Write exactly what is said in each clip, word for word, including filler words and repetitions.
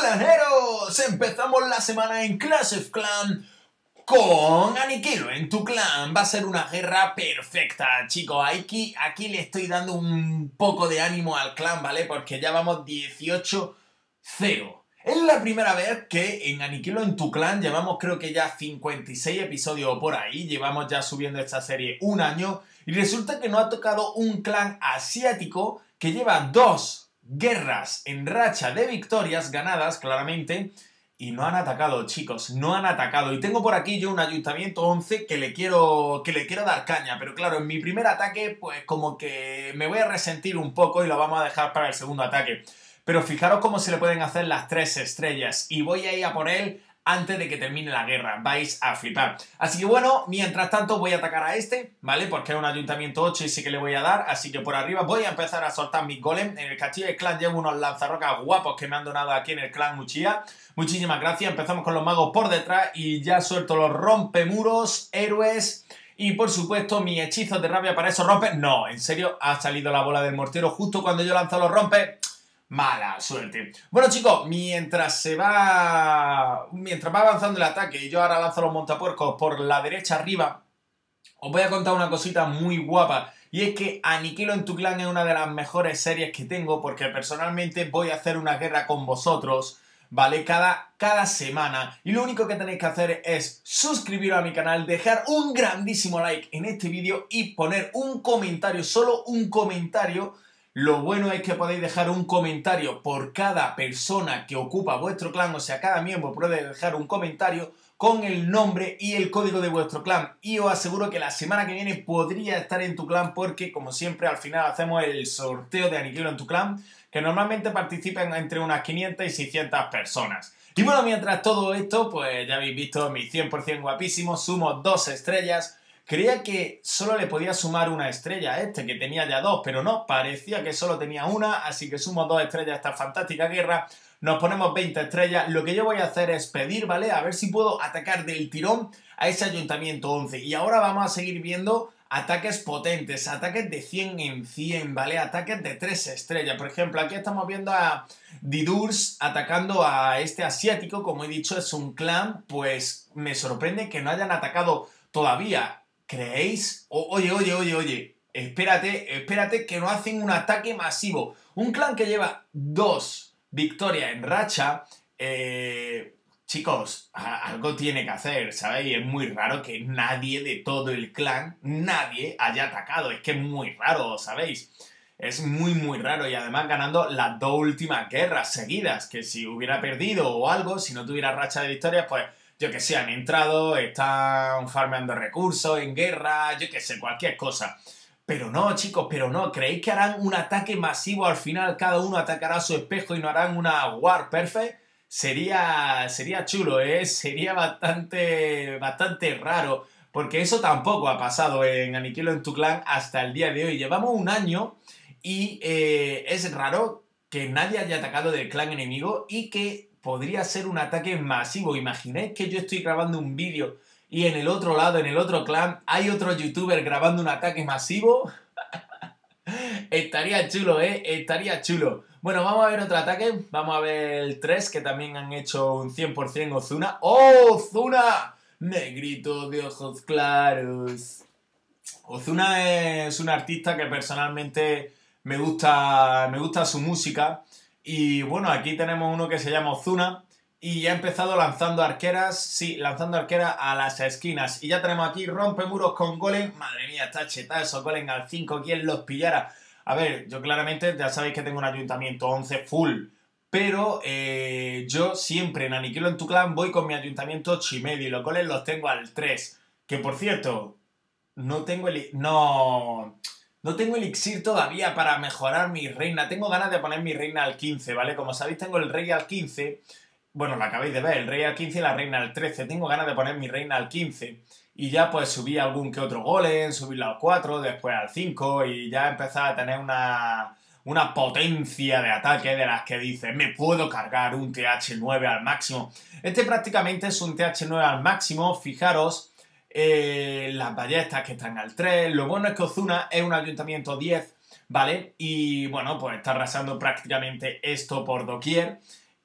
Claneros, empezamos la semana en Clash of Clans con Aniquilo en tu clan. Va a ser una guerra perfecta, chicos. Aquí, aquí le estoy dando un poco de ánimo al clan, ¿vale? Porque ya vamos dieciocho cero. Es la primera vez que en Aniquilo en tu clan llevamos creo que ya cincuenta y seis episodios o por ahí. Llevamos ya subiendo esta serie un año. Y resulta que nos ha tocado un clan asiático que lleva dos guerras en racha de victorias ganadas, claramente. Y no han atacado, chicos, no han atacado. Y tengo por aquí yo un Ayuntamiento once que le quiero, que le quiero dar caña. Pero claro, en mi primer ataque, pues como que me voy a resentir un poco y lo vamos a dejar para el segundo ataque. Pero fijaros cómo se le pueden hacer las tres estrellas. Y voy a ir a por él antes de que termine la guerra. Vais a flipar. Así que bueno, mientras tanto voy a atacar a este, ¿vale? Porque es un Ayuntamiento ocho y sí que le voy a dar. Así que por arriba voy a empezar a soltar mis golems. En el castillo del clan llevo unos lanzarrocas guapos que me han donado aquí en el clan Uchiha. Muchísimas gracias. Empezamos con los magos por detrás y ya suelto los rompemuros, héroes. Y por supuesto, mis hechizos de rabia para esos rompes. No, en serio, ha salido la bola del mortero justo cuando yo lanzo los rompes. Mala suerte. Bueno, chicos, mientras se va... Mientras va avanzando el ataque y yo ahora lanzo los montapuercos por la derecha arriba, os voy a contar una cosita muy guapa. Y es que Aniquilo en tu clan es una de las mejores series que tengo porque personalmente voy a hacer una guerra con vosotros, ¿vale? Cada, cada semana. Y lo único que tenéis que hacer es suscribiros a mi canal, dejar un grandísimo like en este vídeo y poner un comentario, solo un comentario. Lo bueno es que podéis dejar un comentario por cada persona que ocupa vuestro clan, o sea, cada miembro puede dejar un comentario con el nombre y el código de vuestro clan. Y os aseguro que la semana que viene podría estar en tu clan porque, como siempre, al final hacemos el sorteo de Aniquilo en tu clan, que normalmente participan entre unas quinientas y seiscientas personas. Y bueno, mientras todo esto, pues ya habéis visto mi cien por cien guapísimo, sumo dos estrellas. Creía que solo le podía sumar una estrella a este, que tenía ya dos, pero no, parecía que solo tenía una, así que sumo dos estrellas a esta fantástica guerra. Nos ponemos veinte estrellas. Lo que yo voy a hacer es pedir, ¿vale? A ver si puedo atacar del tirón a ese Ayuntamiento once. Y ahora vamos a seguir viendo ataques potentes, ataques de cien en cien, ¿vale? Ataques de tres estrellas. Por ejemplo, aquí estamos viendo a Didurs atacando a este asiático. Como he dicho, es un clan, pues me sorprende que no hayan atacado todavía. ¿Creéis? O, oye, oye, oye, oye, espérate, espérate que no hacen un ataque masivo. Un clan que lleva dos victorias en racha, eh, chicos, a, algo tiene que hacer, ¿sabéis? Es muy raro que nadie de todo el clan, nadie haya atacado. Es que es muy raro, ¿sabéis? Es muy, muy raro y además ganando las dos últimas guerras seguidas, que si hubiera perdido o algo, si no tuviera racha de victorias, pues... yo que sé, han entrado, están farmeando recursos en guerra, yo que sé, cualquier cosa. Pero no, chicos, pero no. ¿Creéis que harán un ataque masivo al final? Cada uno atacará a su espejo y no harán una War Perfect. Sería, sería chulo, ¿eh? Sería bastante, bastante raro. Porque eso tampoco ha pasado en Aniquilo en tu clan hasta el día de hoy. Llevamos un año y eh, es raro que nadie haya atacado del clan enemigo y que... podría ser un ataque masivo. Imagináis que yo estoy grabando un vídeo y en el otro lado, en el otro clan, hay otro youtuber grabando un ataque masivo. Estaría chulo, ¿eh? Estaría chulo. Bueno, vamos a ver otro ataque. Vamos a ver el tres, que también han hecho un cien por cien Ozuna. ¡Oh, Ozuna! Negrito de ojos claros. Ozuna es un artista que personalmente me gusta, me gusta su música. Y bueno, aquí tenemos uno que se llama Ozuna y ya ha empezado lanzando arqueras, sí, lanzando arqueras a las esquinas. Y ya tenemos aquí rompemuros con golem. Madre mía, está chetada esos golem al cinco, ¿quién los pillara? A ver, yo claramente ya sabéis que tengo un Ayuntamiento once full, pero eh, yo siempre en Aniquilo en tu clan voy con mi Ayuntamiento ocho y medio y los golems los tengo al tres. Que por cierto, no tengo el... no... No tengo elixir todavía para mejorar mi reina. Tengo ganas de poner mi reina al quince, ¿vale? Como sabéis, tengo el rey al quince. Bueno, lo acabáis de ver, el rey al quince y la reina al trece. Tengo ganas de poner mi reina al quince. Y ya pues subí algún que otro golem, subirlo al cuatro, después al cinco. Y ya empezar a tener una, una potencia de ataque de las que dice, me puedo cargar un T H nueve al máximo. Este prácticamente es un T H nueve al máximo, fijaros. Eh, las ballestas que están al tres. Lo bueno es que Ozuna es un Ayuntamiento diez, ¿vale? Y bueno, pues está arrasando prácticamente esto por doquier.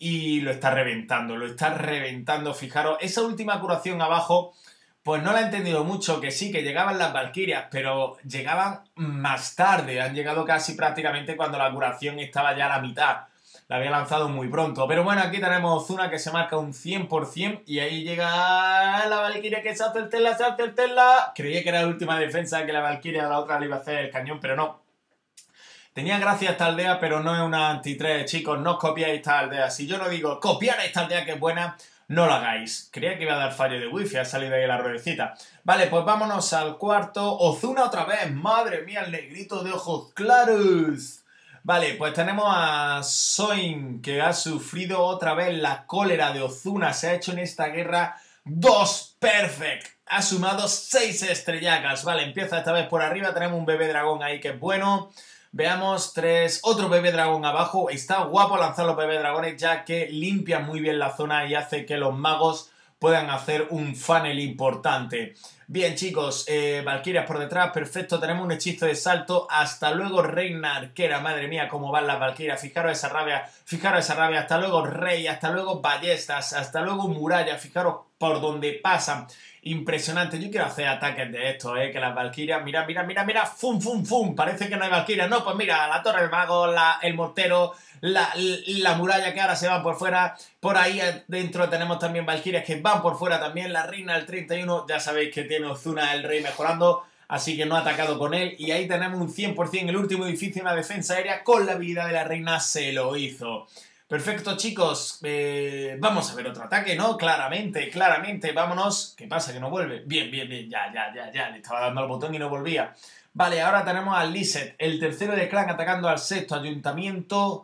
y lo está reventando, lo está reventando. Fijaros, esa última curación abajo, pues no la he entendido mucho, que sí, que llegaban las valquirias, pero llegaban más tarde, han llegado casi prácticamente cuando la curación estaba ya a la mitad. La había lanzado muy pronto. Pero bueno, aquí tenemos Ozuna que se marca un cien por cien y ahí llega la Valkyria que se hace el Tesla, se hace el Tesla. Creía que era la última defensa, que la Valkyria, la otra le iba a hacer el cañón, pero no. Tenía gracia esta aldea, pero no es una anti tres, chicos. No os copiáis esta aldea. Si yo no digo copiar esta aldea que es buena, no lo hagáis. Creía que iba a dar fallo de wifi, ha salido ahí la ruedecita. Vale, pues vámonos al cuarto. Ozuna otra vez. Madre mía, el negrito de ojos claros. Vale, pues tenemos a Soin, que ha sufrido otra vez la cólera de Ozuna. Se ha hecho en esta guerra dos perfect. Ha sumado seis estrellacas. Vale, empieza esta vez por arriba. Tenemos un bebé dragón ahí que es bueno. Veamos, tres, otro bebé dragón abajo. Está guapo lanzar los bebés dragones ya que limpia muy bien la zona y hace que los magos puedan hacer un funnel importante. Bien, chicos, eh, Valkyrias por detrás, perfecto, tenemos un hechizo de salto. Hasta luego, reina arquera, madre mía, cómo van las Valkyrias. Fijaros esa rabia, fijaros esa rabia. Hasta luego, rey, hasta luego, ballestas, hasta luego, muralla. Fijaros por donde pasan. Impresionante, yo quiero hacer ataques de estos, eh, que las Valkyrias, mira, mira, mira, mira, fum, fum, fum, parece que no hay Valkyrias, no, pues mira, la torre del mago, la, el mortero, la, la muralla que ahora se van por fuera, por ahí dentro tenemos también Valkyrias que van por fuera también, la reina del treinta y uno, ya sabéis que tiene Ozuna el rey mejorando, así que no ha atacado con él, y ahí tenemos un cien por cien, el último edificio, una defensa aérea, con la habilidad de la reina se lo hizo. Perfecto, chicos, eh, vamos a ver otro ataque, ¿no? Claramente, claramente, vámonos. ¿Qué pasa? ¿Que no vuelve? Bien, bien, bien, ya, ya, ya, ya, le estaba dando al botón y no volvía. Vale, ahora tenemos a Lizeth, el tercero de clan atacando al sexto ayuntamiento.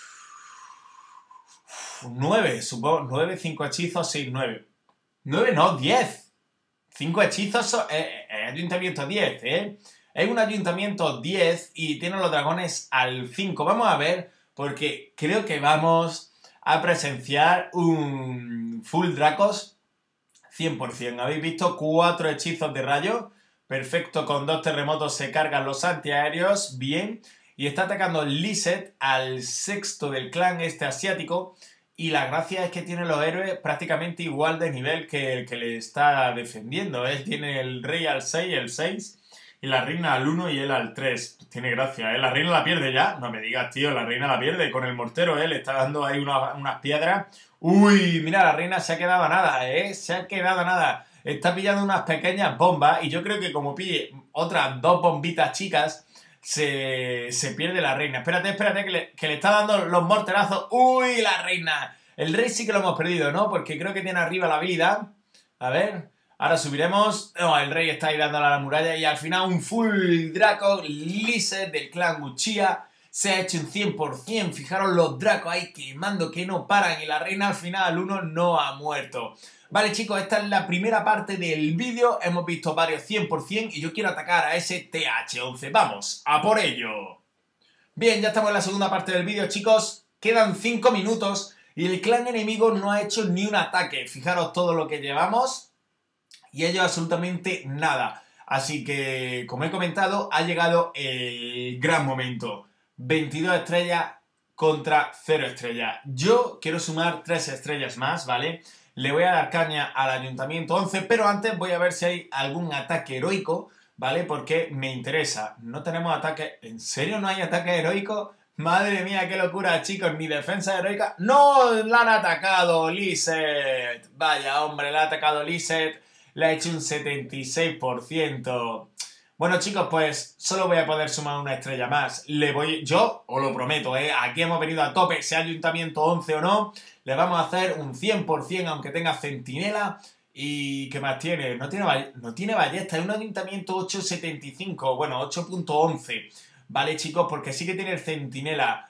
nueve, supongo, nueve, cinco hechizos, seis, nueve. nueve, no, diez. cinco hechizos, eh, eh, ayuntamiento diez, ¿eh? Es un ayuntamiento diez y tiene los dragones al cinco. Vamos a ver... porque creo que vamos a presenciar un full Dracos cien por cien. Habéis visto cuatro hechizos de rayo. Perfecto, con dos terremotos se cargan los antiaéreos. Bien. Y está atacando Lizeth al sexto del clan este asiático. Y la gracia es que tiene los héroes prácticamente igual de nivel que el que le está defendiendo. Él tiene el rey al seis, el seis. Y la reina al uno y él al tres. Tiene gracia, ¿eh? La reina la pierde ya. No me digas, tío, la reina la pierde con el mortero, ¿eh? Le está dando ahí una, unas piedras. Uy, mira, la reina se ha quedado a nada, ¿eh? Se ha quedado a nada. Está pillando unas pequeñas bombas y yo creo que como pille otras dos bombitas chicas, se, se pierde la reina. Espérate, espérate, que le, que le está dando los morterazos. Uy, la reina. El rey sí que lo hemos perdido, ¿no? Porque creo que tiene arriba la habilidad. A ver... Ahora subiremos. No, el rey está ahí dándole a la muralla y al final un full Draco. Lizeth del clan Uchiha se ha hecho un cien por cien. Fijaros los Dracos ahí quemando que no paran y la reina al final al uno no ha muerto. Vale, chicos, esta es la primera parte del vídeo. Hemos visto varios cien por cien y yo quiero atacar a ese T H once. ¡Vamos! ¡A por ello! Bien, ya estamos en la segunda parte del vídeo, chicos. Quedan cinco minutos y el clan enemigo no ha hecho ni un ataque. Fijaros todo lo que llevamos. Y ellos absolutamente nada. Así que, como he comentado, ha llegado el gran momento. veintidós estrellas contra cero estrellas. Yo quiero sumar tres estrellas más, ¿vale? Le voy a dar caña al ayuntamiento once, pero antes voy a ver si hay algún ataque heroico, ¿vale? Porque me interesa. No tenemos ataque... ¿En serio no hay ataque heroico? Madre mía, qué locura, chicos. Mi defensa heroica... ¡No! ¡La han atacado, Lizeth! Vaya, hombre, la ha atacado Lizeth. Le ha hecho un setenta y seis por ciento. Bueno, chicos, pues solo voy a poder sumar una estrella más. Le voy, yo os lo prometo, ¿eh? Aquí hemos venido a tope, sea ayuntamiento once o no. Le vamos a hacer un cien por cien, aunque tenga centinela. ¿Y qué más tiene? No tiene, no tiene ballesta, es un ayuntamiento ocho setenta y cinco, bueno, ocho punto once. Vale, chicos, porque sí que tiene el centinela,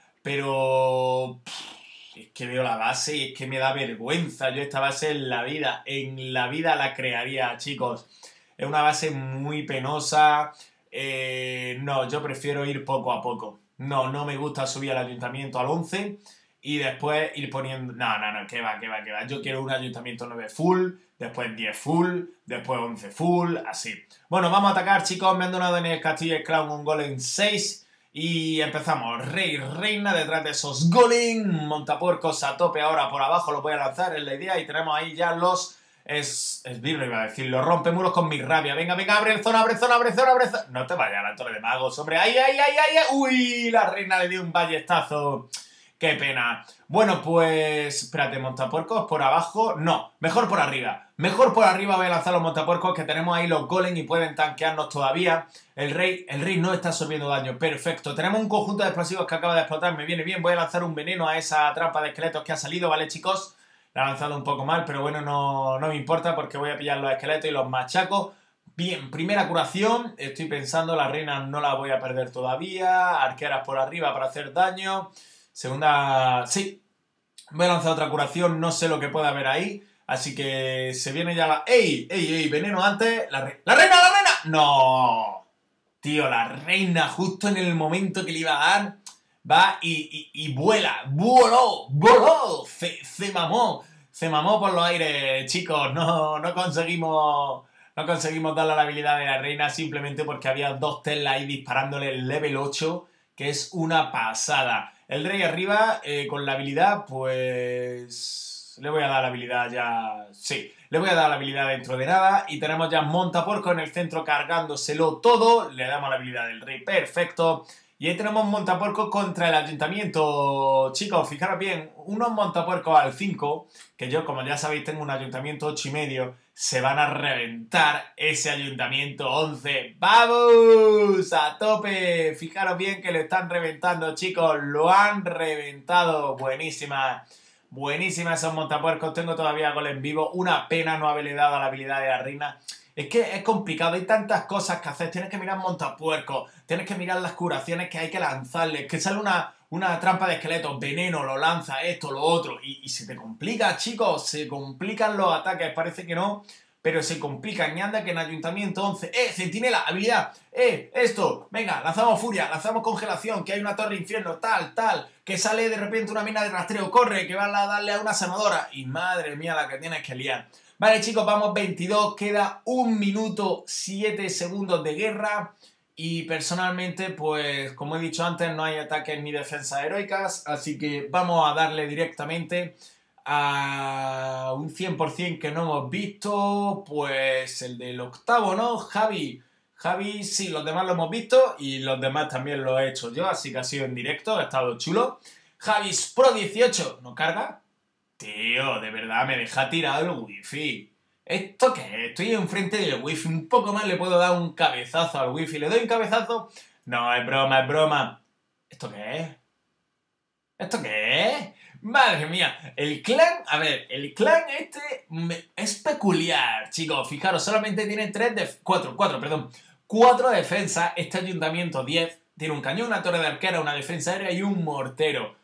pero... Es que veo la base y es que me da vergüenza. Yo esta base en la vida, en la vida la crearía, chicos. Es una base muy penosa. Eh, no, yo prefiero ir poco a poco. No, no me gusta subir al ayuntamiento al once y después ir poniendo... No, no, no, que va, que va, que va. Yo quiero un ayuntamiento nueve full, después diez full, después once full, así. Bueno, vamos a atacar, chicos. Me han donado en el castillo de Clown un golem seis. Y empezamos. Rey, reina detrás de esos golem. Montapuercos a tope ahora por abajo. Lo voy a lanzar, es la idea. Y tenemos ahí ya los... Es... Esbirro iba a decir. Los rompemuros con mi rabia. Venga, venga, abre zona, abre zona, abre zona, abre zona. No te vayas a la torre de magos, hombre. ¡Ay, ay, ay, ay! ay! ¡Uy! La reina le dio un ballestazo. ¡Qué pena! Bueno, pues... Espérate, montapuercos por abajo. No, mejor por arriba. Mejor por arriba voy a lanzar los montapuercos, que tenemos ahí los golem y pueden tanquearnos todavía. El rey, el rey no está absorbiendo daño. Perfecto. Tenemos un conjunto de explosivos que acaba de explotar. Me viene bien. Voy a lanzar un veneno a esa trampa de esqueletos que ha salido, ¿vale, chicos? La he lanzado un poco mal, pero bueno, no, no me importa porque voy a pillar los esqueletos y los machaco. Bien, primera curación. Estoy pensando, la reina no la voy a perder todavía. Arqueras por arriba para hacer daño. Segunda... Sí. Voy a lanzar otra curación. No sé lo que pueda haber ahí. Así que se viene ya la... ¡Ey! ¡Ey! ¡Ey! Veneno antes. La, re... ¡La reina! ¡La reina! ¡No! Tío, la reina justo en el momento que le iba a dar va y, y, y vuela. ¡Voló! ¡Voló! Se, se mamó. Se mamó por los aires, chicos. No, no conseguimos... No conseguimos darle la habilidad de la reina simplemente porque había dos Tesla ahí disparándole el level ocho, que es una pasada. El rey arriba, eh, con la habilidad, pues... Le voy a dar la habilidad ya... Sí, le voy a dar la habilidad dentro de nada. Y tenemos ya Montapuerco en el centro cargándoselo todo. Le damos la habilidad del rey, perfecto. Y ahí tenemos Montapuerco contra el ayuntamiento. Chicos, fijaros bien, unos Montapuercos al cinco, que yo, como ya sabéis, tengo un ayuntamiento ocho y medio, se van a reventar ese ayuntamiento once. ¡Vamos! ¡A tope! Fijaros bien que lo están reventando, chicos. Lo han reventado. Buenísima. Buenísima esos montapuercos. Tengo todavía gol en vivo. Una pena no haberle dado la habilidad de la reina. Es que es complicado. Hay tantas cosas que hacer. Tienes que mirar montapuercos. Tienes que mirar las curaciones que hay que lanzarles. Que sale una, una trampa de esqueletos. Veneno, lo lanza, esto, lo otro. Y, y se te complica, chicos. Se complican los ataques. Parece que no, pero se complican. Y anda que en Ayuntamiento once... ¡Eh! Centinela, habilidad. ¡Eh! Esto. Venga, lanzamos furia. Lanzamos congelación. Que hay una torre infierno. Tal, tal. Que sale de repente una mina de rastreo. Corre, que va a darle a una sanadora. Y madre mía, la que tienes que liar. Vale, chicos, vamos veintidós. Queda un minuto siete segundos de guerra. Y personalmente, pues, como he dicho antes, no hay ataques ni defensas heroicas. Así que vamos a darle directamente a un cien por cien que no hemos visto. Pues el del octavo, ¿no? Javi. Javi, sí, los demás lo hemos visto y los demás también lo he hecho yo, así que ha sido en directo, ha estado chulo. Javis Pro dieciocho, ¿no carga? Tío, de verdad, me deja tirado el wifi. ¿Esto qué es? Estoy enfrente del wifi, un poco más le puedo dar un cabezazo al wifi. ¿Le doy un cabezazo? No, es broma, es broma. ¿Esto qué es? ¿Esto qué es? Madre mía, el clan, a ver, el clan este me, es peculiar, chicos, fijaros, solamente tiene tres, de, cuatro, cuatro, perdón, cuatro defensas. Este ayuntamiento diez, tiene un cañón, una torre de arquera, una defensa aérea y un mortero.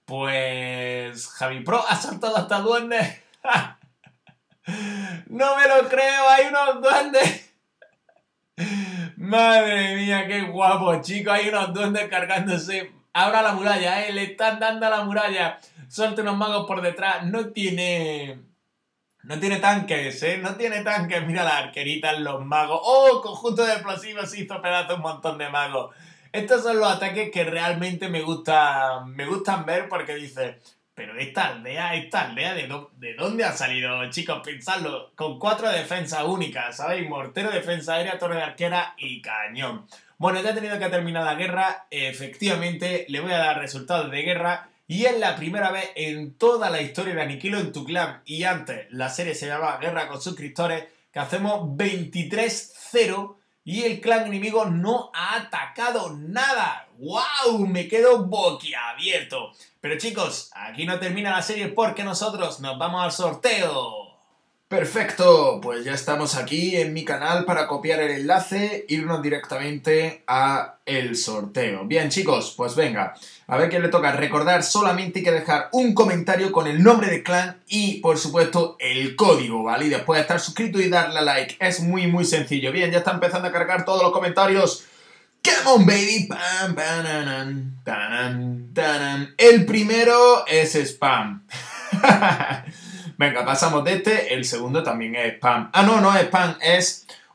Pues Javi Pro ha saltado hasta duendes. No me lo creo, hay unos duendes. Madre mía, qué guapo, chicos, hay unos duendes cargándose. Ahora la muralla, eh, le están dando a la muralla. Suelta unos magos por detrás. No tiene... No tiene tanques, ¿eh? No tiene tanques. Mira las arqueritas, los magos. ¡Oh! Conjunto de explosivos hizo pedazo un montón de magos. Estos son los ataques que realmente me gustan, me gustan ver porque dices... Pero esta aldea, esta aldea, ¿de, do, ¿de dónde ha salido, chicos? Pensadlo. Con cuatro defensas únicas, ¿sabéis? Mortero, defensa aérea, torre de arquera y cañón. Bueno, ya he tenido que terminar la guerra. Efectivamente, le voy a dar resultados de guerra. Y es la primera vez en toda la historia de Aniquilo en tu clan. Y antes la serie se llamaba Guerra con suscriptores. Que hacemos veintitrés cero. Y el clan enemigo no ha atacado nada. ¡Wow! Me quedo boquiabierto. Pero chicos, aquí no termina la serie porque nosotros nos vamos al sorteo. Perfecto, pues ya estamos aquí en mi canal para copiar el enlace, irnos directamente a el sorteo. Bien chicos, pues venga, a ver quién le toca. Recordar, solamente hay que dejar un comentario con el nombre del clan y por supuesto el código, ¿vale? Y después estar suscrito y darle a like, es muy muy sencillo. Bien, ya está empezando a cargar todos los comentarios. Come on baby, pam, pananan, tanan, tanan. El primero es spam. Venga, pasamos de este. El segundo también es spam. Ah, no, no es spam, es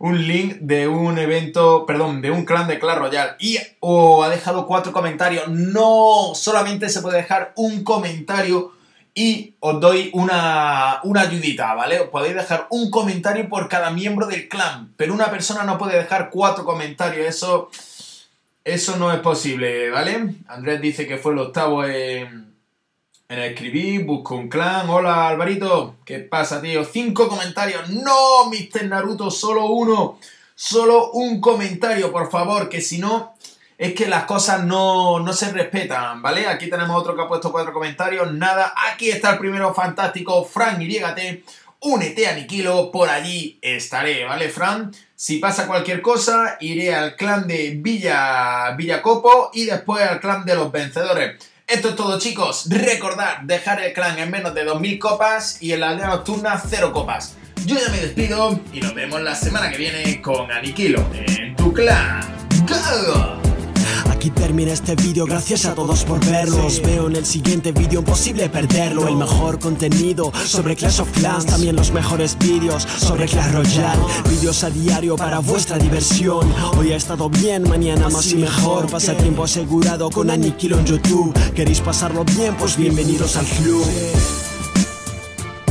un link de un evento, perdón, de un clan de Clash Royale. Y oh, ha dejado cuatro comentarios. No, solamente se puede dejar un comentario y os doy una, una ayudita, ¿vale? Os podéis dejar un comentario por cada miembro del clan, pero una persona no puede dejar cuatro comentarios. Eso, eso no es posible, ¿vale? Andrés dice que fue el octavo en, en escribir, busco un clan. Hola, Alvarito. ¿Qué pasa, tío? Cinco comentarios. No, mister Naruto, solo uno. Solo un comentario, por favor, que si no... es que las cosas no, no se respetan, ¿vale? Aquí tenemos otro que ha puesto cuatro comentarios. Nada, aquí está el primero fantástico, Fran Y T. Únete a Aniquilo, por allí estaré, ¿vale, Fran? Si pasa cualquier cosa, iré al clan de Villa, Villacopo y después al clan de los vencedores. Esto es todo, chicos. Recordad, dejar el clan en menos de dos mil copas y en la aldea nocturna cero copas. Yo ya me despido y nos vemos la semana que viene con Aniquilo en tu clan. ¡Go! Aquí termina este vídeo, gracias a todos por verlo. Os veo en el siguiente vídeo, imposible perderlo. El mejor contenido sobre Clash of Clans, también los mejores vídeos sobre Clash Royale. Vídeos a diario para vuestra diversión. Hoy ha estado bien, mañana más y mejor. Pasatiempo asegurado con Aniquilo en YouTube. ¿Queréis pasarlo bien? Pues bienvenidos al club.